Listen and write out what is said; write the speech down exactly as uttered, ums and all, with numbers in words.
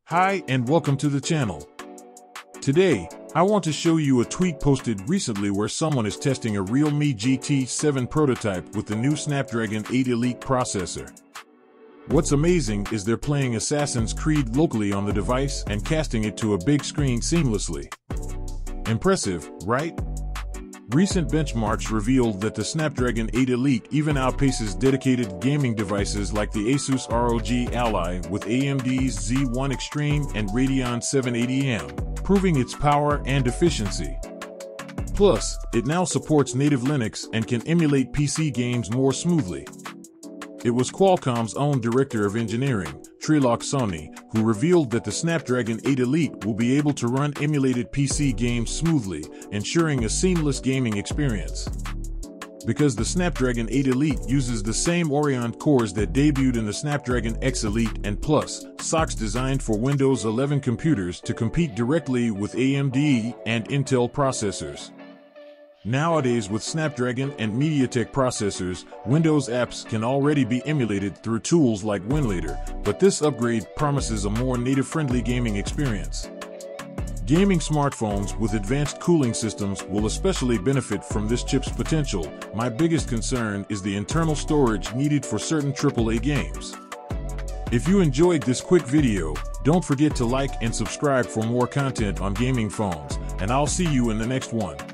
Hi and welcome to the channel. Today, I want to show you a tweet posted recently where someone is testing a Realme G T seven prototype with the new Snapdragon eight Elite processor. What's amazing is they're playing Assassin's Creed locally on the device and casting it to a big screen seamlessly. Impressive, right? Recent benchmarks revealed that the Snapdragon eight Elite even outpaces dedicated gaming devices like the ASUS R O G Ally with A M D's Z one Extreme and Radeon seven eighty M, proving its power and efficiency. Plus, it now supports native Linux and can emulate P C games more smoothly. It was Qualcomm's own Director of Engineering, Trilok Soni, who revealed that the Snapdragon eight Elite will be able to run emulated P C games smoothly, ensuring a seamless gaming experience. Because the Snapdragon eight Elite uses the same Oryon cores that debuted in the Snapdragon X Elite and Plus, S O Cs designed for Windows eleven computers to compete directly with A M D and Intel processors. Nowadays, with Snapdragon and MediaTek processors, Windows apps can already be emulated through tools like Winlator, but this upgrade promises a more native-friendly gaming experience. Gaming smartphones with advanced cooling systems will especially benefit from this chip's potential. My biggest concern is the internal storage needed for certain triple A games. If you enjoyed this quick video, don't forget to like and subscribe for more content on gaming phones, and I'll see you in the next one.